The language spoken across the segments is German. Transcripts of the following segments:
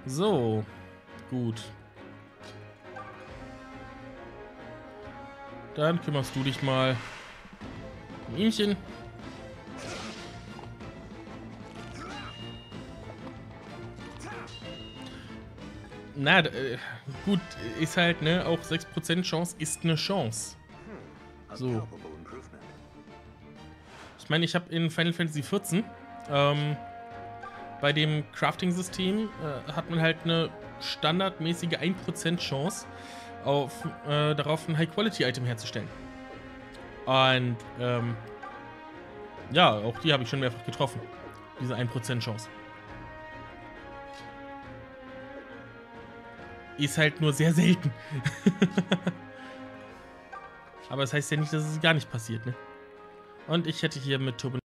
So, gut. Dann kümmerst du dich mal um ihmchen. Na, gut, ist halt, ne, auch 6% Chance ist eine Chance. So. Ich meine, ich habe in Final Fantasy XIV, bei dem Crafting-System hat man halt eine standardmäßige 1% Chance darauf ein High-Quality-Item herzustellen. Und ja, auch die habe ich schon mehrfach getroffen. Diese 1% Chance. Ist halt nur sehr selten. Aber das heißt ja nicht, dass es gar nicht passiert, ne? Und ich hätte hier mit Turbo...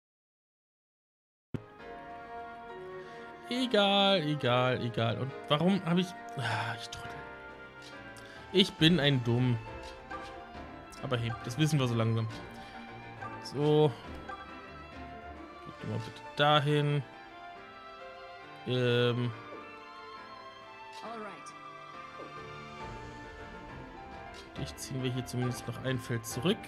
Egal, egal, egal. Und warum habe ich... Ah, ich Trottel. Ich bin ein Dumm. Aber hey, das wissen wir so langsam. So. Geht mal bitte dahin. Dich ziehen wir hier zumindest noch ein Feld zurück.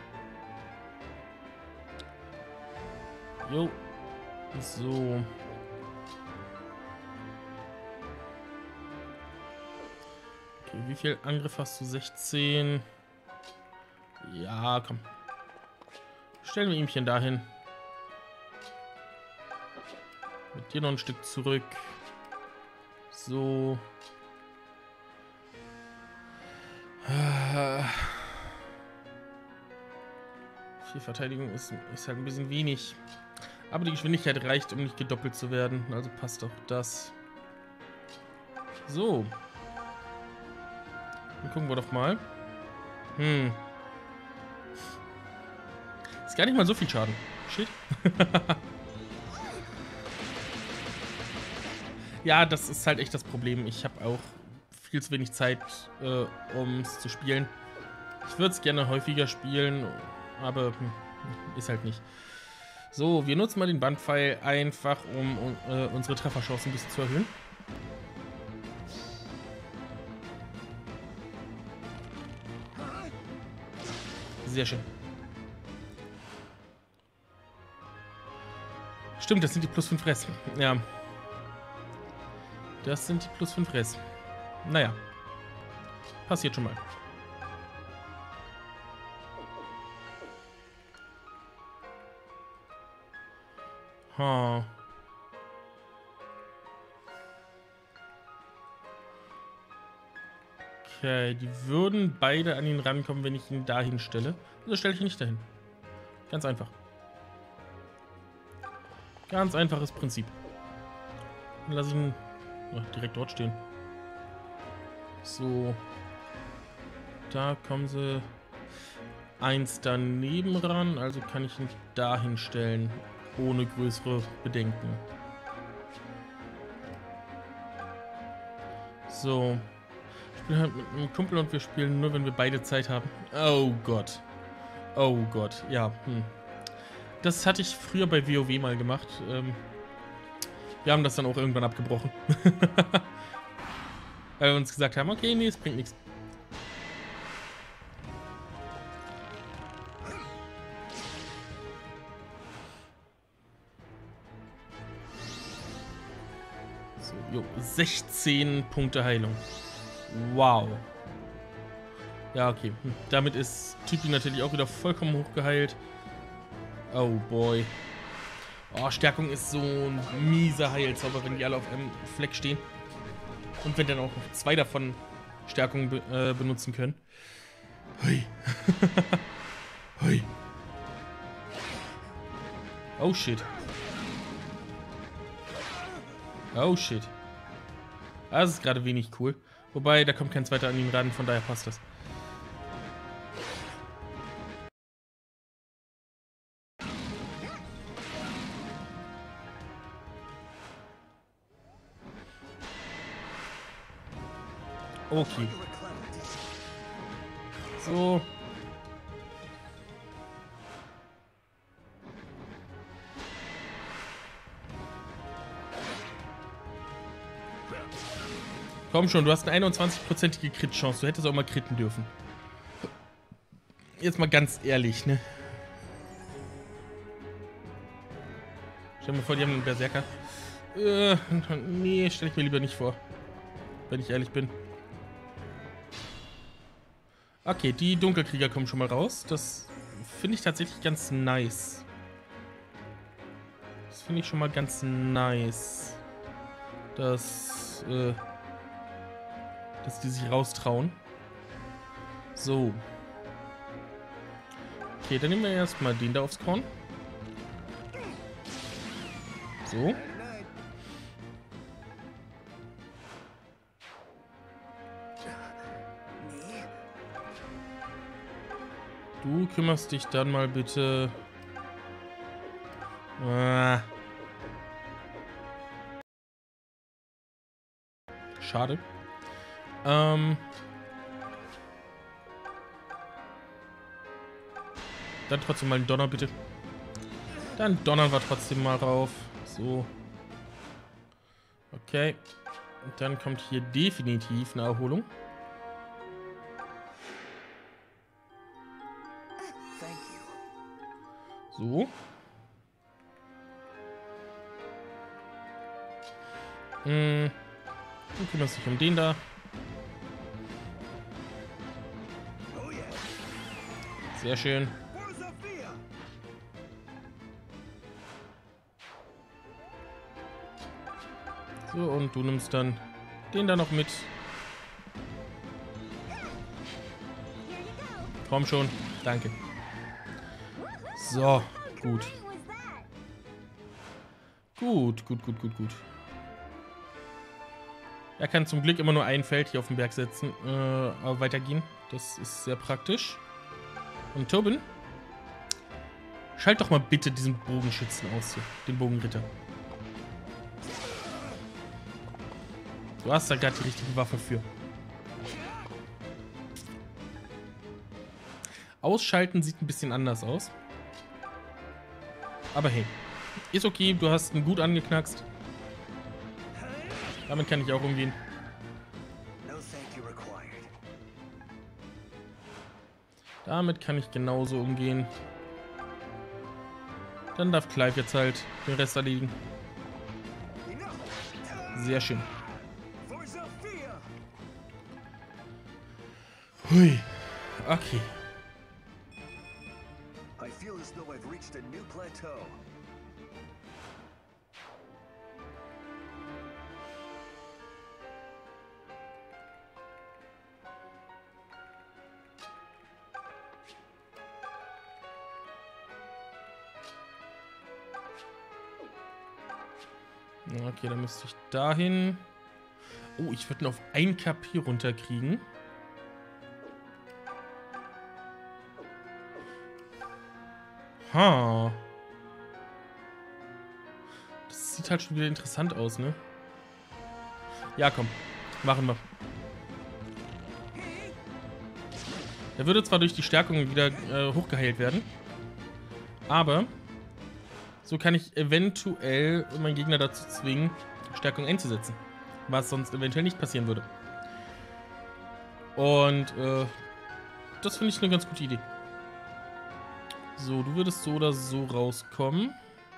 Jo. So. Okay, wie viel Angriff hast du? 16. Ja, komm. Stellen wir ihmchen dahin. Mit dir noch ein Stück zurück. So. Viel Verteidigung ist halt ein bisschen wenig. Aber die Geschwindigkeit reicht, um nicht gedoppelt zu werden. Also passt auch das. So. Dann gucken wir doch mal. Ist gar nicht mal so viel Schaden. Shit. Ja, das ist halt echt das Problem. Ich habe auch viel zu wenig Zeit, um es zu spielen. Ich würde es gerne häufiger spielen, aber ist halt nicht. So, wir nutzen mal den Bandpfeil einfach, um unsere Trefferchance ein bisschen zu erhöhen. Sehr schön. Stimmt, das sind die plus 5 Rest. Ja. Das sind die plus 5 Rest. Naja. Passiert schon mal. Ha. Okay, die würden beide an ihn rankommen, wenn ich ihn dahin stelle. Also stelle ich ihn nicht dahin. Ganz einfach. Ganz einfaches Prinzip. Dann lasse ich ihn direkt dort stehen. So. Da kommen sie eins daneben ran, also kann ich ihn dahin stellen, ohne größere Bedenken. So. Ich spiele halt mit einem Kumpel und wir spielen nur, wenn wir beide Zeit haben. Oh Gott. Oh Gott, ja. Das hatte ich früher bei WoW mal gemacht. Wir haben das dann auch irgendwann abgebrochen. Weil wir uns gesagt haben, okay, nee, es bringt nichts. So, jo, 16 Punkte Heilung. Wow. Ja, okay. Damit ist Typi natürlich auch wieder vollkommen hochgeheilt. Oh boy. Oh, Stärkung ist so ein mieser Heilzauber, wenn die alle auf einem Fleck stehen. Und wenn dann auch noch 2 davon Stärkung benutzen können. Hui. Hui. Oh shit. Oh shit. Das ist gerade wenig cool. Wobei, da kommt kein zweiter an ihn ran, von daher passt das. Okay. So. Komm schon, du hast eine 21%ige Crit-Chance. Du hättest auch mal critten dürfen. Jetzt mal ganz ehrlich, ne? Stell dir mal vor, die haben einen Berserker. Nee, stell ich mir lieber nicht vor. Wenn ich ehrlich bin. Okay, die Dunkelkrieger kommen schon mal raus. Das finde ich tatsächlich ganz nice. Das finde ich schon mal ganz nice. Dass die sich raustrauen. So. Okay, dann nehmen wir erstmal den da aufs Korn. So. Du kümmerst dich dann mal bitte. Schade. Dann trotzdem mal einen Donner, bitte. Dann donnern wir trotzdem mal rauf. So. Okay. Und dann kommt hier definitiv eine Erholung. So. Du kümmerst dich um den da. Sehr schön. So, und du nimmst dann den da noch mit. Komm schon. Danke. So, gut. Gut. Er kann zum Glück immer nur ein Feld hier auf dem Berg setzen, aber weitergehen. Das ist sehr praktisch. Und Tobin, schalt doch mal bitte diesen Bogenschützen aus hier, den Bogenritter. Du hast da gerade die richtige Waffe für. Ausschalten sieht ein bisschen anders aus. Aber hey, ist okay, du hast ihn gut angeknackst. Damit kann ich auch umgehen. Damit kann ich genauso umgehen. Dann darf Clive jetzt halt den Rest erledigen. Sehr schön. Hui. Okay. Okay, dann müsste ich dahin. Oh, ich würde ihn auf 1 KP runterkriegen. Ha. Das sieht halt schon wieder interessant aus, ne? Ja, komm. Machen wir. Er würde zwar durch die Stärkung wieder hochgeheilt werden. Aber so kann ich eventuell meinen Gegner dazu zwingen, Stärkung einzusetzen. Was sonst eventuell nicht passieren würde. Und das finde ich eine ganz gute Idee. So, du würdest so oder so rauskommen.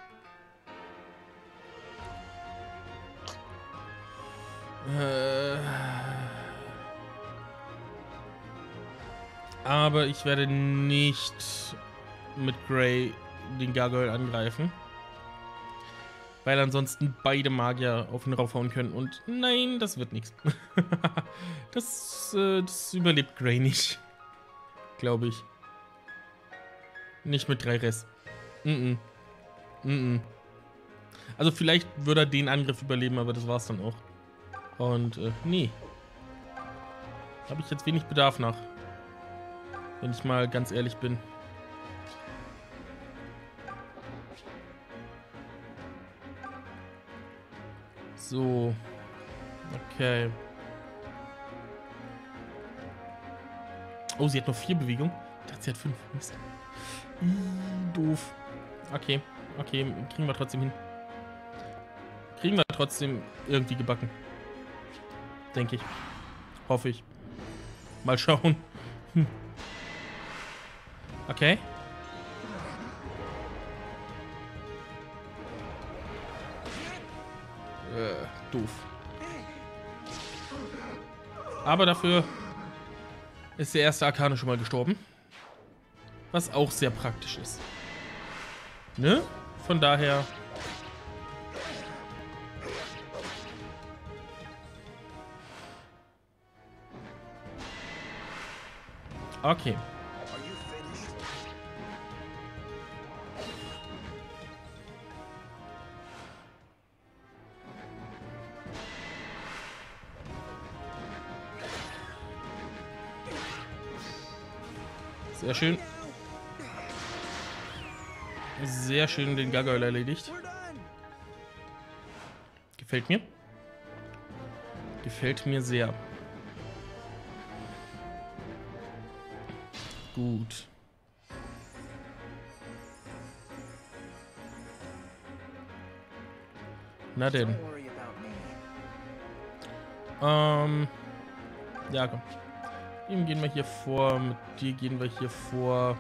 Aber ich werde nicht mit Grey den Gargoyle angreifen. Weil ansonsten beide Magier auf ihn raufhauen können. Und nein, das wird nichts. Das überlebt Grey nicht. Glaube ich. Nicht mit 3 Rest. Also vielleicht würde er den Angriff überleben, aber das war's dann auch. Und nee. Habe ich jetzt wenig Bedarf nach. Wenn ich mal ganz ehrlich bin. So. Okay. Oh, sie hat noch 4 Bewegungen. Ich dachte, sie hat 5. Mist. Doof. Okay. Okay, kriegen wir trotzdem hin. Kriegen wir trotzdem irgendwie gebacken. Denke ich. Hoffe ich. Mal schauen. Hm. Okay. Doof. Aber dafür ist der erste Arkane schon mal gestorben. Was auch sehr praktisch ist. Ne? Von daher... Okay. Sehr schön. Sehr schön den Gargoyle erledigt. Gefällt mir. Gefällt mir sehr. Gut. Na denn. Ja, komm. Ihm gehen wir hier vor. Mit dir gehen wir hier vor.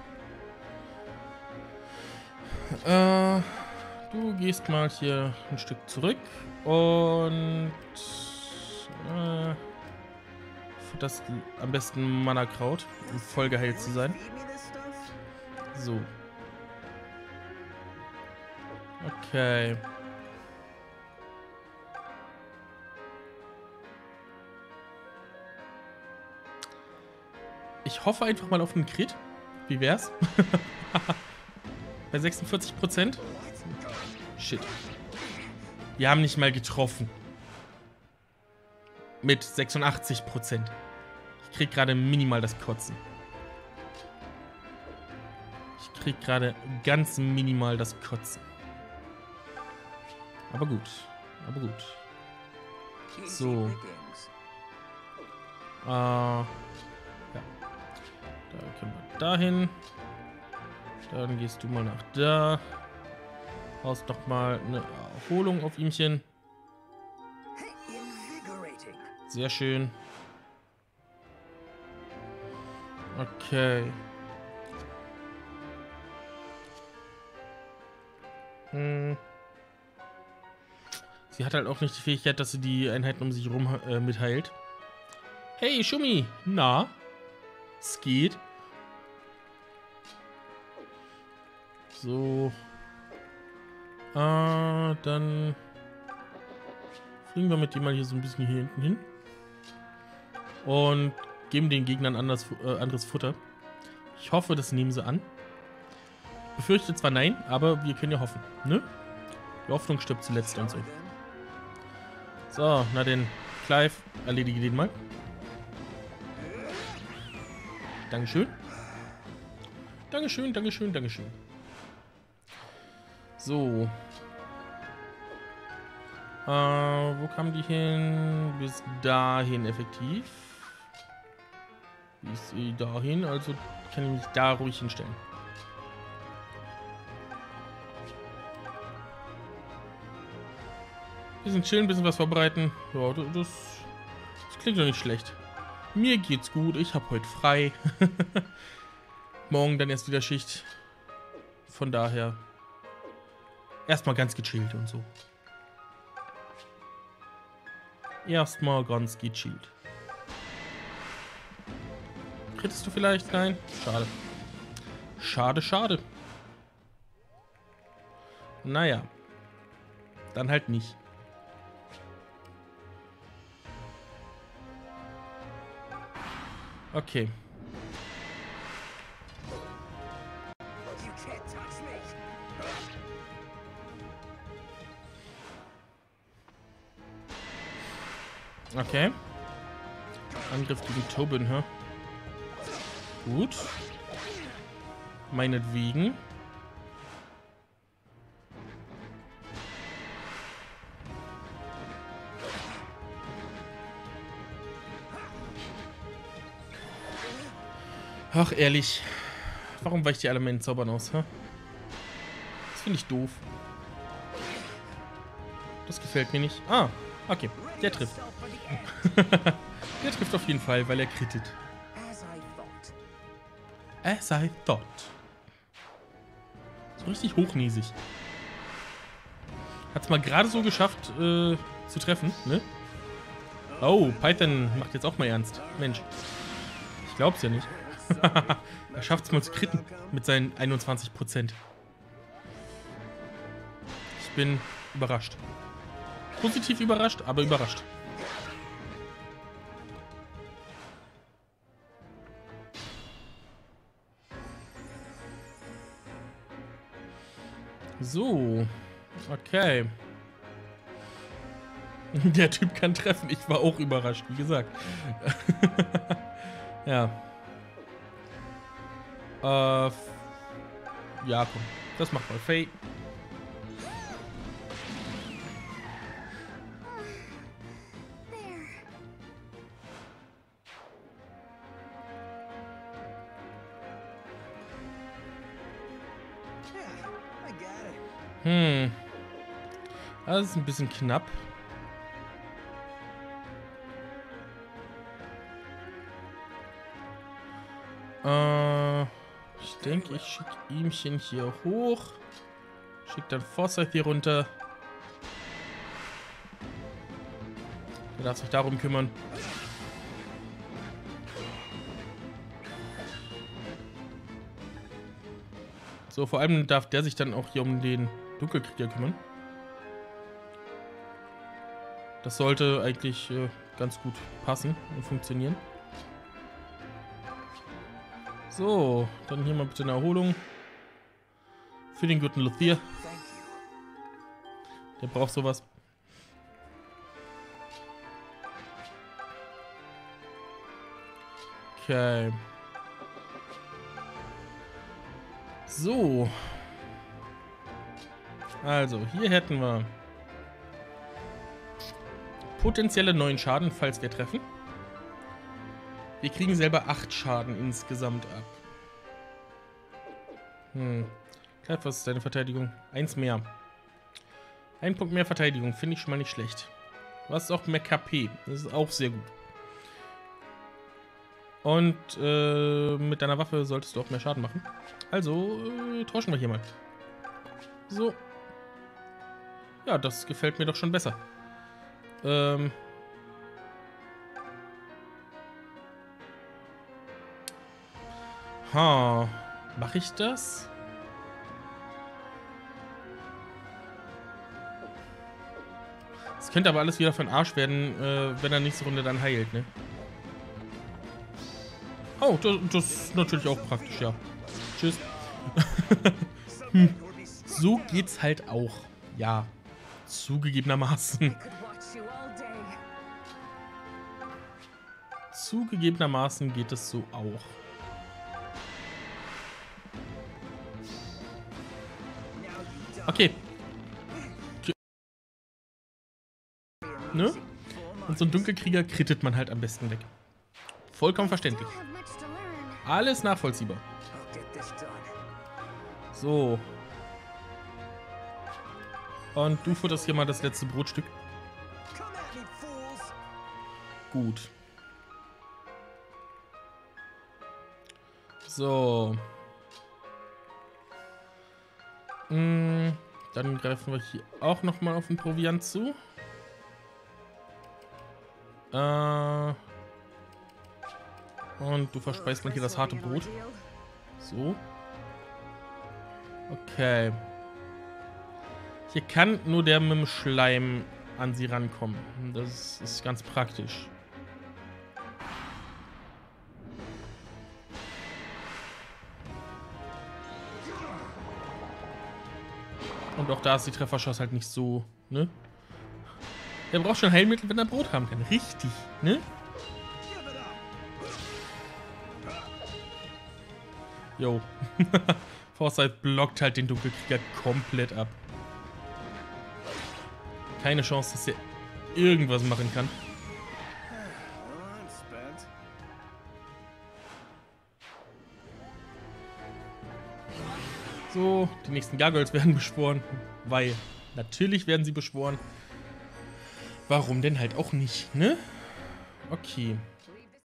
Du gehst mal hier ein Stück zurück und das am besten Mana-Kraut, um voll geheilt zu sein. So. Okay. Ich hoffe einfach mal auf einen Crit. Wie wär's? Bei 46%? Shit. Wir haben nicht mal getroffen. Mit 86%. Ich krieg gerade minimal das Kotzen. Ich krieg gerade ganz minimal das Kotzen. Aber gut. Aber gut. So. Ja. Da können wir dahin. Dann gehst du mal nach da. Haust doch mal eine Erholung auf ihmchen. Sehr schön. Okay. Sie hat halt auch nicht die Fähigkeit, dass sie die Einheiten um sich herum mitheilt. Hey, Schummi. Na? Es geht. So. Dann fliegen wir mit dem mal hier so ein bisschen hier hinten hin. Und geben den Gegnern anderes Futter. Ich hoffe, das nehmen sie an. Befürchte zwar nein, aber wir können ja hoffen. Ne? Die Hoffnung stirbt zuletzt und so. So, na denn, Clive, erledige den mal. Dankeschön. Dankeschön, Dankeschön, Dankeschön. So. Wo kamen die hin? Bis dahin effektiv. Bis dahin, also kann ich mich da ruhig hinstellen. Bisschen chillen, bisschen was vorbereiten. Ja, das klingt doch nicht schlecht. Mir geht's gut, ich habe heute frei. Morgen dann erst wieder Schicht. Von daher erstmal ganz gechillt und so. Erstmal ganz gechillt. Krittest du vielleicht? Nein? Schade. Schade, schade. Naja. Dann halt nicht. Okay. Okay. Angriff gegen Tobin, hä? Gut. Meinetwegen. Ach, ehrlich. Warum weicht ihr alle meinen Zaubern aus, hä? Das finde ich doof. Das gefällt mir nicht. Ah, okay. Der trifft. Der trifft auf jeden Fall, weil er krittet. As I thought. So richtig hochnäsig. Hat's mal gerade so geschafft, zu treffen, ne? Oh, Python macht jetzt auch mal ernst. Mensch. Ich glaub's ja nicht. Er schafft's mal zu kritten mit seinen 21%. Ich bin überrascht. Positiv überrascht, aber überrascht. So. Okay. Der Typ kann treffen. Ich war auch überrascht, wie gesagt. Ja. Ja, komm. Das macht mal Faye. Das ist ein bisschen knapp. Ich denke, ich schicke ihmchen hier hoch. Schick dann Forsyth hier runter. Der darf sich darum kümmern. So, vor allem darf der sich dann auch hier um den Dunkelkrieger kümmern. Das sollte eigentlich ganz gut passen und funktionieren. So, dann hier mal bitte eine Erholung. Für den guten Luthier. Der braucht sowas. Okay. So. Also, hier hätten wir potenzielle 9 Schaden, falls wir treffen. Wir kriegen selber 8 Schaden insgesamt ab. Greif, was ist deine Verteidigung? 1 mehr. 1 Punkt mehr Verteidigung, finde ich schon mal nicht schlecht. Du hast auch mehr KP, das ist auch sehr gut. Und mit deiner Waffe solltest du auch mehr Schaden machen. Also tauschen wir hier mal. So. Ja, das gefällt mir doch schon besser. Mache ich das? Es könnte aber alles wieder für den Arsch werden, wenn er nächste Runde dann heilt, ne? Oh, das ist natürlich auch praktisch, ja. Tschüss. So geht's halt auch. Ja. Zugegebenermaßen. Zugegebenermaßen geht es so auch. Okay. Ne? Und so ein Dunkelkrieger krittet man halt am besten weg. Vollkommen verständlich. Alles nachvollziehbar. So. Und du futterst hier mal das letzte Brotstück. Gut. So. Dann greifen wir hier auch nochmal auf den Proviant zu. Und du verspeist mal hier das harte Brot. So. Okay. Hier kann nur der mit dem Schleim an sie rankommen. Das ist ganz praktisch. Und auch da ist die Trefferchance halt nicht so, ne? Der braucht schon Heilmittel, wenn er Brot haben kann. Richtig, ne? Jo. Forsyth blockt halt den Dunkelkrieger komplett ab. Keine Chance, dass er irgendwas machen kann. So, die nächsten Gargoyles werden beschworen. Weil, natürlich werden sie beschworen. warum denn halt auch nicht, ne? Okay.